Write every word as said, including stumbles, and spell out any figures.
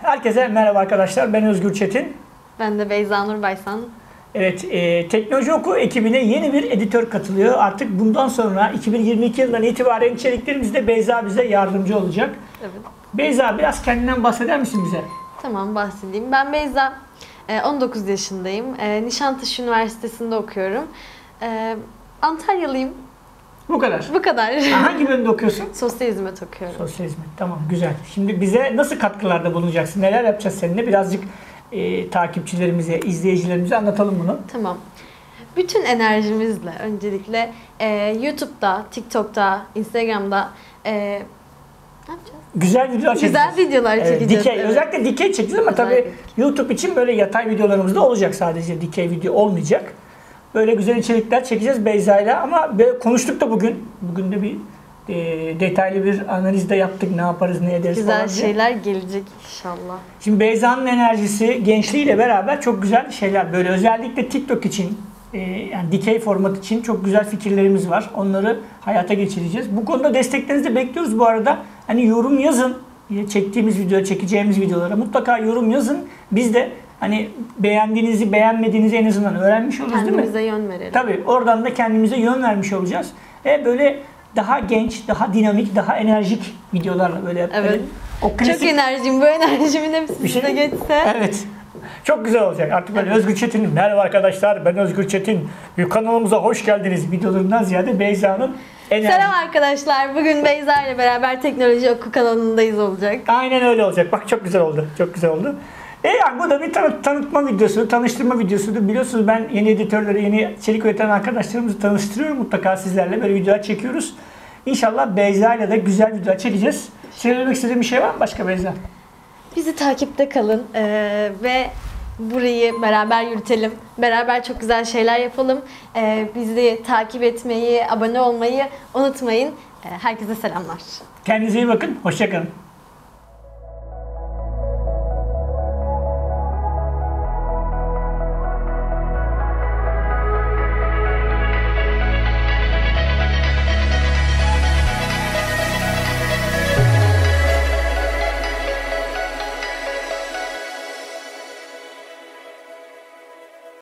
Herkese merhaba arkadaşlar. Ben Özgür Çetin. Ben de Beyza Nur Baysan. Evet, e, Teknoloji Oku ekibine yeni bir editör katılıyor. Artık bundan sonra iki bin yirmi iki yılından itibaren içeriklerimizde Beyza bize yardımcı olacak. Evet. Beyza, biraz kendinden bahseder misin bize? Tamam, bahsedeyim. Ben Beyza, on dokuz yaşındayım. Nişantaşı Üniversitesi'nde okuyorum. Antalyalıyım. Bu kadar. Bu kadar. Ha, hangi bölümde okuyorsun? Sosyal hizmet okuyorum. Sosyal hizmet. Tamam, güzel. Şimdi bize nasıl katkılarda bulunacaksın? Neler yapacağız seninle? Birazcık e, takipçilerimize, izleyicilerimize anlatalım bunu. Tamam. Bütün enerjimizle öncelikle e, YouTube'da, TikTok'ta, Instagram'da e, ne yapacağız? Güzel videolar çekeceğiz. Güzel videolar çekeceğiz. Evet, dikey, evet. özellikle dikey çekeceğiz ama Özellikle tabii YouTube için böyle yatay videolarımız da olacak, sadece dikey video olmayacak. Böyle güzel içerikler çekeceğiz Beyza'yla ama böyle konuştuk da bugün. Bugün de bir e, detaylı bir analiz de yaptık. Ne yaparız, ne ederiz Güzel falan diye. şeyler gelecek inşallah. Şimdi Beyza'nın enerjisi, gençliğiyle beraber çok güzel şeyler. Böyle özellikle TikTok için, e, yani dikey format için çok güzel fikirlerimiz var. Onları hayata geçireceğiz. Bu konuda desteklerinizi de bekliyoruz bu arada. Hani yorum yazın. Çektiğimiz video, çekeceğimiz videolara mutlaka yorum yazın. Biz de hani beğendiğinizi, beğenmediğinizi en azından öğrenmiş oluruz, değil mi? Kendimize yön verelim. Tabii, oradan da kendimize yön vermiş olacağız. Ve böyle daha genç, daha dinamik, daha enerjik videolarla böyle. Evet. Böyle, o klasik... Çok enerjim, bu enerjimin hepsi Bir şey- size geçse. Evet. Çok güzel olacak. Artık böyle Özgür Çetin, merhaba arkadaşlar, ben Özgür Çetin. Kanalımıza hoş geldiniz videolarından ziyade Beyza'nın enerji. Selam arkadaşlar. Bugün Beyza ile beraber Teknoloji Oku kanalındayız olacak. Aynen öyle olacak. Bak, çok güzel oldu. Çok güzel oldu. E yani bu da bir tanı- tanıtma videosu, tanıştırma videosudur. Biliyorsunuz ben yeni editörleri, yeni içerik üreten arkadaşlarımızı tanıştırıyorum. Mutlaka sizlerle böyle videolar çekiyoruz. İnşallah Beyza ile de güzel videolar çekeceğiz. Söylemek istediğin bir şey var mı başka Beyza? Bizi takipte kalın ee, ve burayı beraber yürütelim. Beraber çok güzel şeyler yapalım. Ee, bizi takip etmeyi, abone olmayı unutmayın. Ee, herkese selamlar. Kendinize iyi bakın. Hoşça kalın.